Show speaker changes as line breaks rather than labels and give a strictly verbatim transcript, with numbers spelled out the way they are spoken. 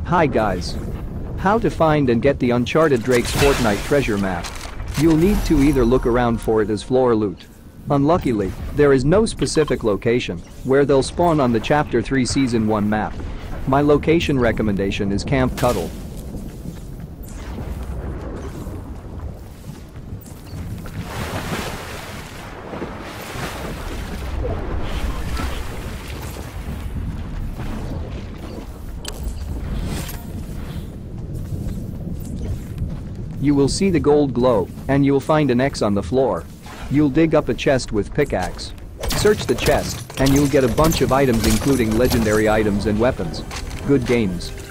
Hi guys. How to find and get the Uncharted Drake's Fortnite treasure map. You'll need to either look around for it as floor loot. Unluckily, there is no specific location where they'll spawn on the Chapter three Season one map. My location recommendation is Camp Cuddle. You will see the gold glow, and you'll find an X on the floor. You'll dig up a chest with pickaxe. Search the chest, and you'll get a bunch of items including legendary items and weapons. Good games.